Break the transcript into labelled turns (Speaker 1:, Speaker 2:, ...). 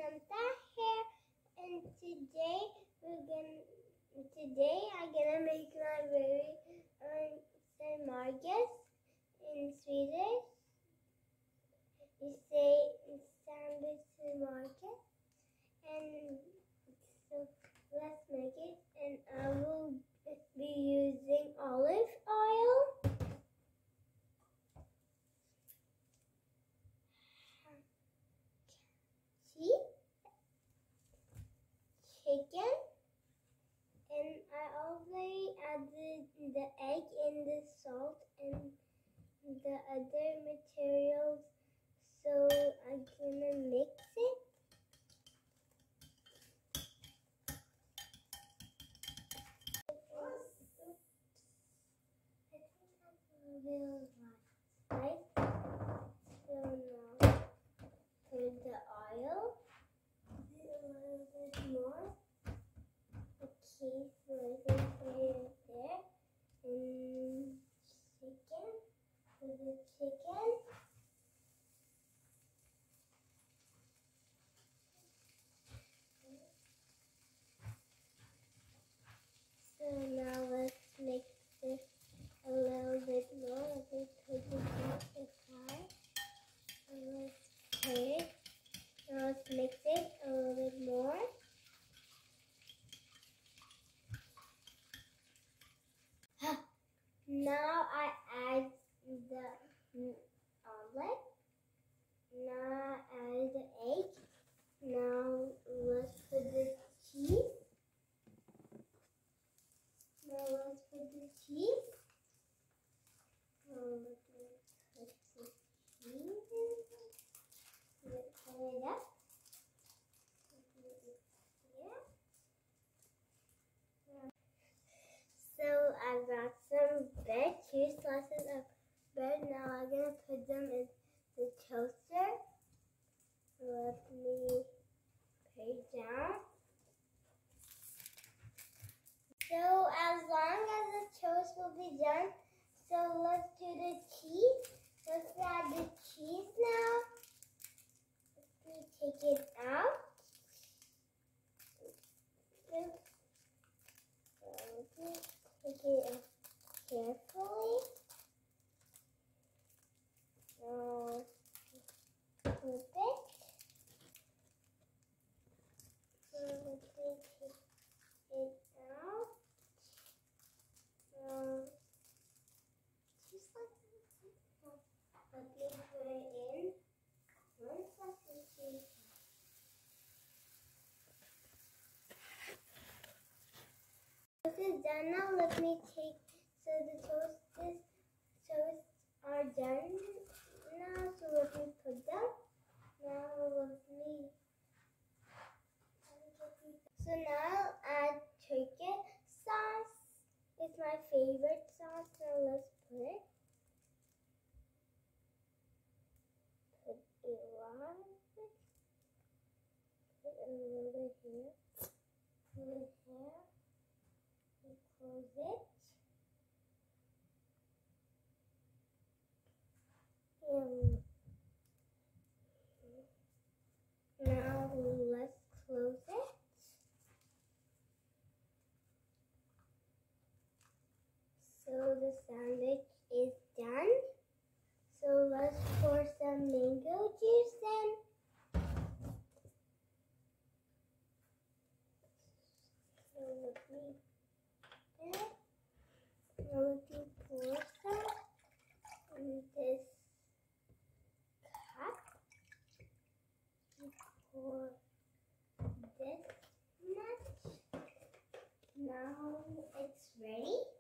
Speaker 1: Samantha here, and today I'm gonna make my very Smörgås. In Swedish, you say Smörgås, and so let's make it. And I will be using olive oil, cheese, chicken, and I already added the egg and the salt and the other materials, so I'm gonna mix it. I think that's a little right? So now put the oil, a little bit more. Okay, so I can put it there. And chicken, for the chicken. So now let's mix this a little bit more. I think put it aside. And let's put it. Now let's mix it a little bit more. Now I add the omelet. Now I add the egg. Now let's put the cheese. Now let's put the cheese. Now let's put the cheese in. Let's put it up. So I got some bread, 2 slices of bread. Now I'm gonna put them in the toaster. Let me put it down. So as long as the toast will be done, so let's do the cheese. Let's add the cheese now. Let me take it out. Take it out carefully. Now flip it. So let me take it out. Just like that. Let me put it in. 1 second, please. This is done now. Let me take, so the toasts are done now. So let me put them. Now so now add turkey sauce. It's my favorite sauce. So let's put it. Put a lot of it. Put a little bit here. Put it here. Close it. And now let's close it. So the sandwich is done. So let's pour some mango juice in. So let me pour some in this cup. Pour this much. Now it's ready.